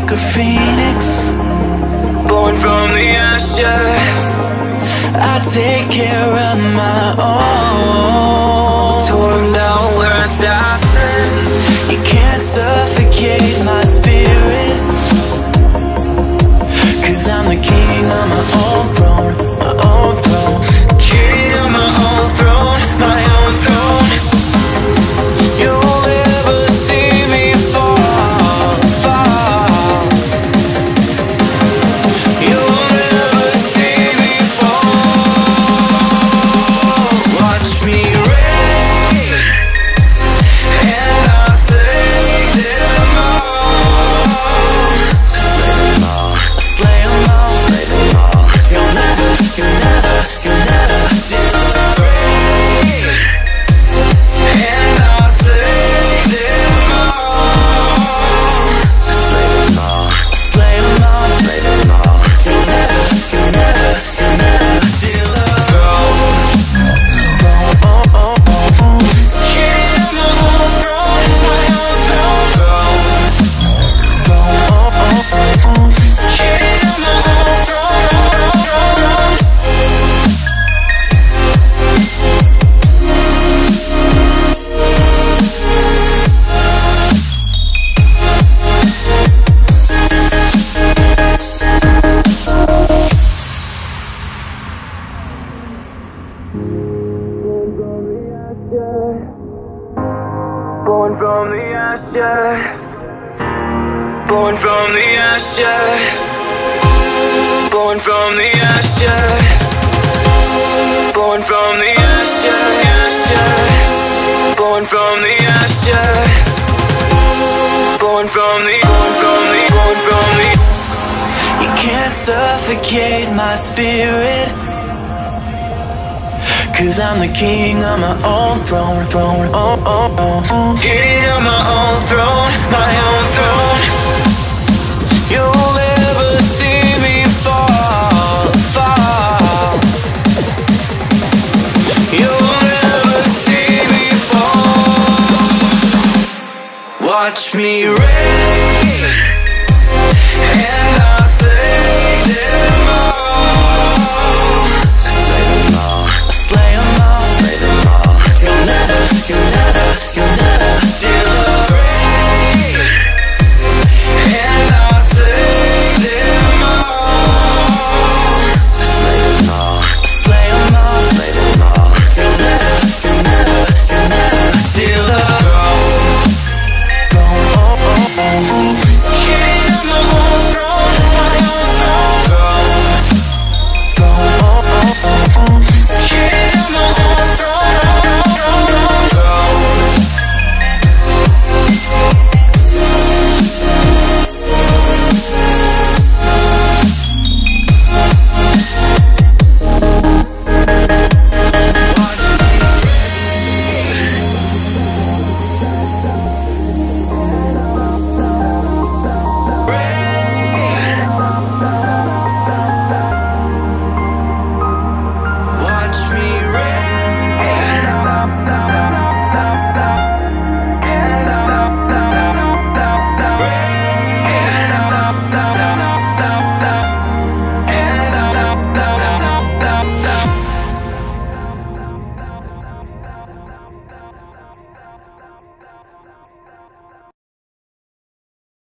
like a phoenix, born from the ashes. I take care of my own. Torn down, we're assassin. You can't suffocate my spirit, 'cause I'm the king of my own throne, my own throne. King of my own throne, my own throne. You'll never see me fall, fall. You'll never see me fall. Watch me reign, and I'll slay them all. Slay them all, slay them all, slay them all. You'll never see me reign, and I'll slay them all. Slay them all, slay them all, slay them all. You'll never steal a throne. King of my own throne, my own throne. King of my own throne. Born from the ashes, born from the ashes, born from the ashes, born from the ashes, born from the ashes, born from the. You can't suffocate my spirit, 'cause I'm the king of my own throne, throne, oh, oh, oh. King of my own throne, my own throne. You'll never see me fall, fall. You'll never see me fall. Watch me reign.